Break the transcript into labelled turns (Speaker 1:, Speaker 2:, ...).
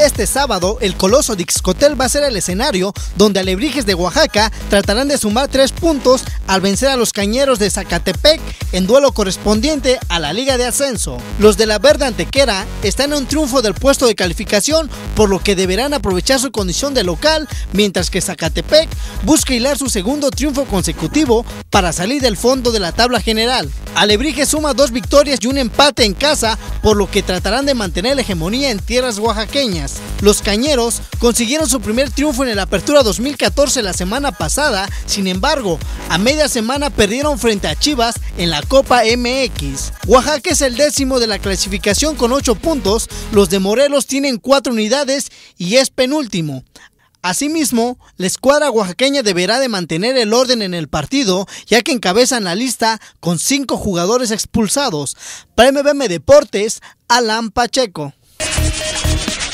Speaker 1: Este sábado, el Coloso de Ixcotel va a ser el escenario donde Alebrijes de Oaxaca tratarán de sumar 3 puntos al vencer a los Cañeros de Zacatepec en duelo correspondiente a la Liga de Ascenso. Los de la Verde Antequera están en un triunfo del puesto de calificación, por lo que deberán aprovechar su condición de local, mientras que Zacatepec busca hilar su segundo triunfo consecutivo para salir del fondo de la tabla general. Alebrijes suma 2 victorias y un empate en casa, por lo que tratarán de mantener la hegemonía en tierras oaxaqueñas. Los Cañeros consiguieron su primer triunfo en el Apertura 2014 la semana pasada, sin embargo, a media semana perdieron frente a Chivas en la Copa MX. Oaxaca es el 10º de la clasificación con 8 puntos, los de Morelos tienen 4 unidades y es penúltimo. Asimismo, la escuadra oaxaqueña deberá de mantener el orden en el partido, ya que encabezan la lista con 5 jugadores expulsados. Para MBM Deportes, Alan Pacheco.